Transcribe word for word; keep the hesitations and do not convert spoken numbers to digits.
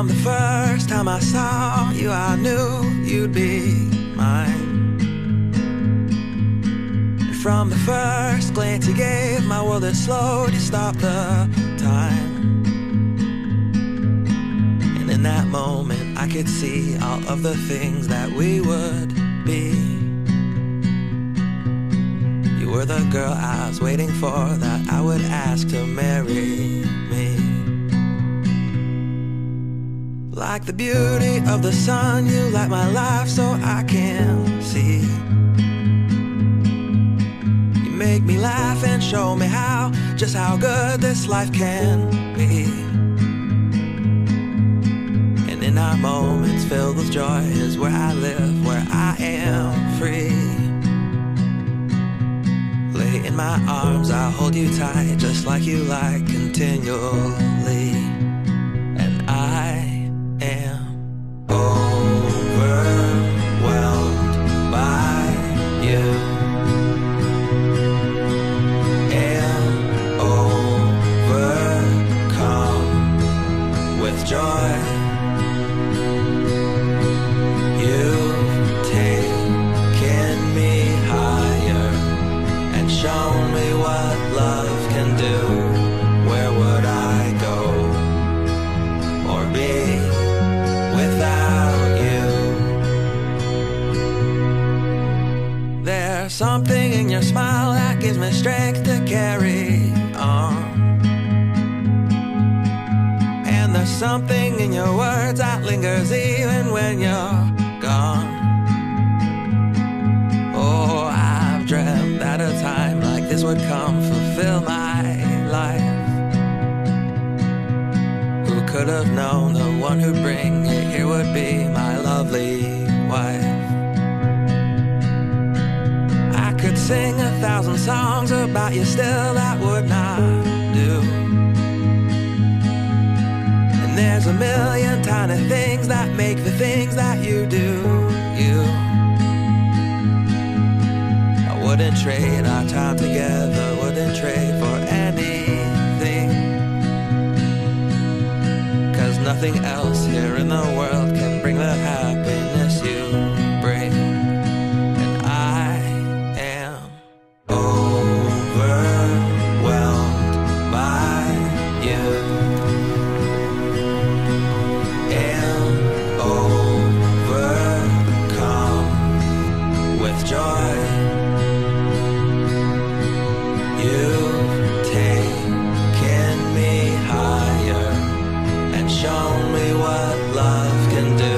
From the first time I saw you, I knew you'd be mine. And from the first glance you gave, my world had slowed, you stopped the time. And in that moment I could see all of the things that we would be. You were the girl I was waiting for, that I would ask to marry me. Like the beauty of the sun, you light my life so I can see. You make me laugh and show me how, just how good this life can be. And in our moments filled with joy is where I live, where I am free. Lay in my arms, I'll hold you tight, just like you like, continually. And I am overwhelmed by you, and overcome with joy. You've taken me higher and shown me what love can do. Where would I go or be without you? There's something in your smile that gives me strength to carry on. And there's something in your words that lingers even when you're gone. Oh, I've dreamt that a time like this would come, fulfill my life. Who could have known the one who'd bring it here would be my lovely wife? I could sing a thousand songs about you, still that would not do. And there's a million tiny things that make the things that you do, you. I wouldn't trade our time together, wouldn't trade for anything. Nothing else here in the world can bring the happiness you bring. And I am overwhelmed by you, and overcome with joy. You've taken me higher, show me what love can do.